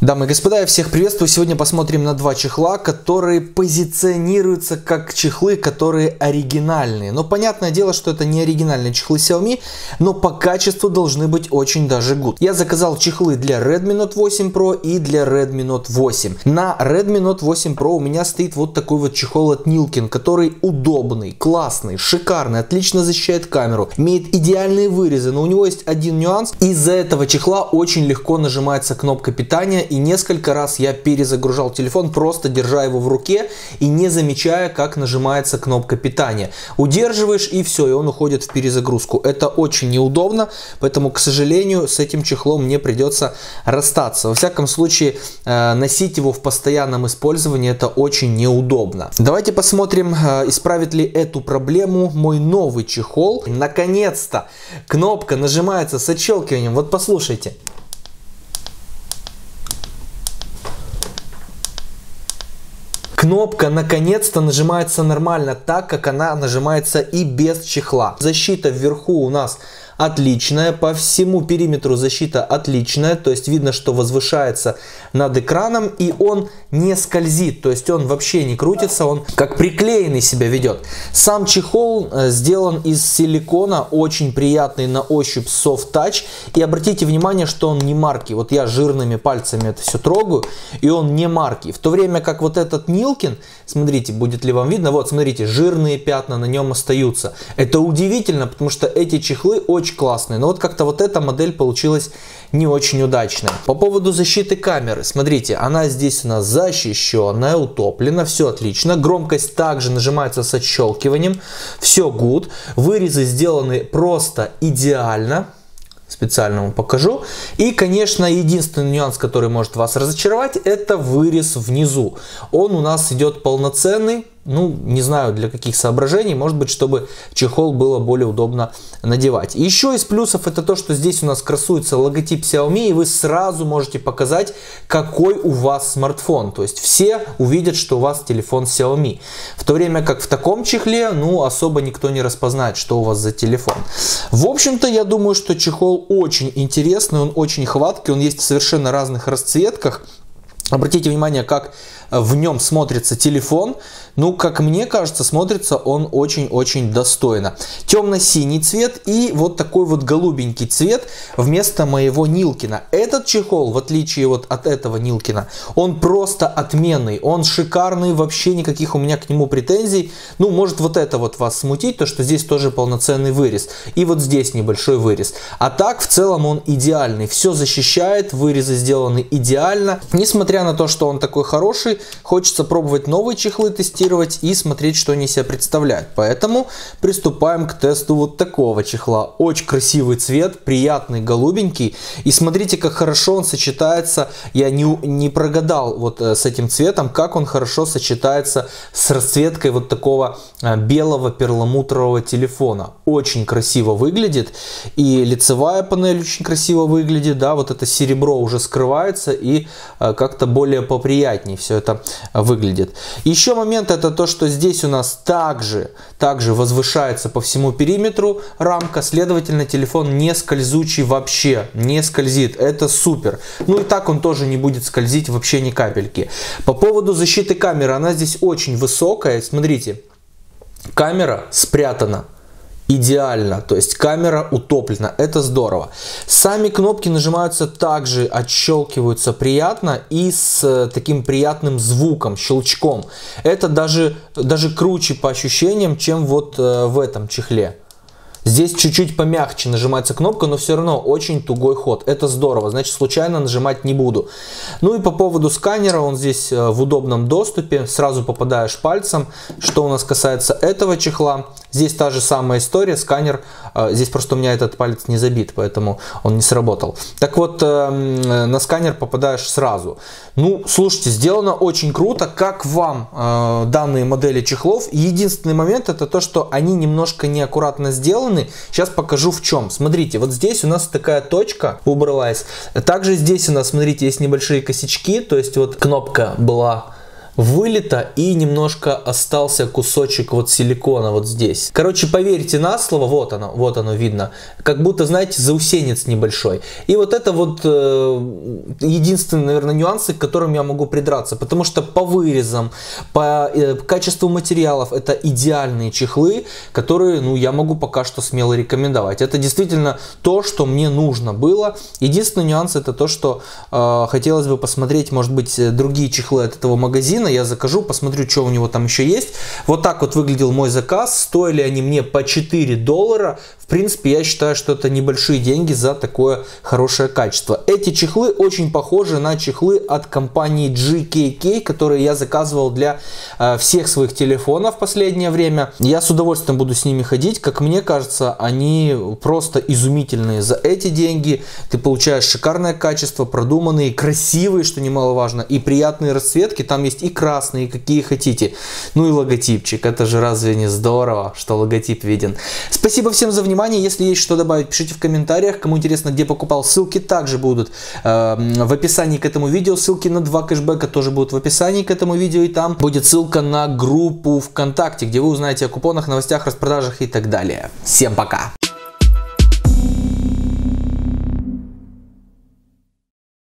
Дамы и господа, я всех приветствую. Сегодня посмотрим на два чехла, которые позиционируются как чехлы, которые оригинальные. Но понятное дело, что это не оригинальные чехлы Xiaomi, но по качеству должны быть очень даже good. Я заказал чехлы для Redmi Note 8 Pro и для Redmi Note 8. На Redmi Note 8 Pro у меня стоит вот такой вот чехол от Nilkin, который удобный, классный, шикарный, отлично защищает камеру, имеет идеальные вырезы, но у него есть один нюанс. Из-за этого чехла очень легко нажимается кнопка питания, и несколько раз я перезагружал телефон, просто держа его в руке и не замечая, как нажимается кнопка питания. Удерживаешь и все, и он уходит в перезагрузку. Это очень неудобно, поэтому, к сожалению, с этим чехлом мне придется расстаться. Во всяком случае, носить его в постоянном использовании это очень неудобно. Давайте посмотрим, исправит ли эту проблему мой новый чехол. Наконец-то кнопка нажимается с отщелкиванием. Вот послушайте. Кнопка наконец-то нажимается нормально, так как она нажимается и без чехла. Защита вверху у нас отличная, по всему периметру защита отличная, то есть видно, что возвышается над экраном, и он не скользит, то есть он вообще не крутится, он как приклеенный себя ведет. Сам чехол сделан из силикона, очень приятный на ощупь soft touch, и обратите внимание, что он не марки. Вот я жирными пальцами это все трогаю, и он не марки. В то время как вот этот Nilkin, смотрите, будет ли вам видно, вот смотрите, жирные пятна на нем остаются. Это удивительно, потому что эти чехлы очень классные, но вот как-то вот эта модель получилась не очень удачная. По поводу защиты камеры, смотрите, она здесь у нас защищенная, утоплена, все отлично. Громкость также нажимается с отщелкиванием, все good. Вырезы сделаны просто идеально. Специально вам покажу. И, конечно, единственный нюанс, который может вас разочаровать, это вырез внизу. Он у нас идет полноценный. Ну, не знаю для каких соображений, может быть, чтобы чехол было более удобно надевать. Еще из плюсов это то, что здесь у нас красуется логотип Xiaomi, и вы сразу можете показать, какой у вас смартфон. То есть все увидят, что у вас телефон Xiaomi. В то время как в таком чехле, ну, особо никто не распознает, что у вас за телефон. В общем-то, я думаю, что чехол очень интересный, он очень хваткий, он есть в совершенно разных расцветках. Обратите внимание, как в нем смотрится телефон. Ну, как мне кажется, смотрится он очень-очень достойно. Темно-синий цвет и вот такой вот голубенький цвет вместо моего Nilkin. Этот чехол, в отличие вот от этого Nilkin, он просто отменный. Он шикарный, вообще никаких у меня к нему претензий. Ну, может вот это вот вас смутить, то что здесь тоже полноценный вырез. И вот здесь небольшой вырез. А так, в целом, он идеальный. Все защищает, вырезы сделаны идеально. Несмотря на то, что он такой хороший, хочется пробовать новые чехлы, тестировать и смотреть, что они себя представляют. Поэтому приступаем к тесту вот такого чехла. Очень красивый цвет, приятный, голубенький. И смотрите, как хорошо он сочетается. Я не прогадал вот с этим цветом, как он хорошо сочетается с расцветкой вот такого белого перламутрового телефона. Очень красиво выглядит. И лицевая панель очень красиво выглядит. Да, вот это серебро уже скрывается и как-то более поприятнее все это выглядит. Еще момент это то, что здесь у нас также возвышается по всему периметру рамка, следовательно, телефон не скользучий вообще, не скользит, это супер. Ну и так он тоже не будет скользить вообще ни капельки. По поводу защиты камеры, она здесь очень высокая, смотрите, камера спрятана. Идеально, то есть камера утоплена, это здорово. Сами кнопки нажимаются также, отщелкиваются приятно и с таким приятным звуком, щелчком. Это даже круче по ощущениям, чем вот в этом чехле. Здесь чуть-чуть помягче нажимается кнопка, но все равно очень тугой ход. Это здорово, значит, случайно нажимать не буду. Ну и по поводу сканера, он здесь в удобном доступе. Сразу попадаешь пальцем. Что у нас касается этого чехла, здесь та же самая история. Сканер, здесь просто у меня этот палец не забит, поэтому он не сработал. Так вот, на сканер попадаешь сразу. Ну, слушайте, сделано очень круто. Как вам данные модели чехлов? Единственный момент это то, что они немножко неаккуратно сделаны. Сейчас покажу в чем. Смотрите, вот здесь у нас такая точка убралась. Также здесь у нас, смотрите, есть небольшие косячки. То есть вот кнопка была вылито и немножко остался кусочек вот силикона вот здесь. Короче, поверьте на слово, вот оно видно, как будто, знаете, заусенец небольшой. И вот это вот единственные, наверное, нюансы, к которым я могу придраться, потому что по вырезам, по качеству материалов это идеальные чехлы, которые, ну, я могу пока что смело рекомендовать. Это действительно то, что мне нужно было. Единственный нюанс это то, что хотелось бы посмотреть, может быть, другие чехлы от этого магазина. Я закажу, посмотрю, что у него там еще есть. Вот так вот выглядел мой заказ. Стоили они мне по $4. В принципе, я считаю, что это небольшие деньги за такое хорошее качество. Эти чехлы очень похожи на чехлы от компании GKK, которые я заказывал для всех своих телефонов в последнее время. Я с удовольствием буду с ними ходить. Как мне кажется, они просто изумительные. За эти деньги ты получаешь шикарное качество, продуманные, красивые, что немаловажно, и приятные расцветки. Там есть и красные, и какие хотите. Ну и логотипчик. Это же разве не здорово, что логотип виден. Спасибо всем за внимание. Если есть что добавить, пишите в комментариях. Кому интересно, где покупал, ссылки также будут в описании к этому видео. Ссылки на 2 кэшбэка тоже будут в описании к этому видео. И там будет ссылка на группу ВКонтакте, где вы узнаете о купонах, новостях, распродажах и так далее. Всем пока!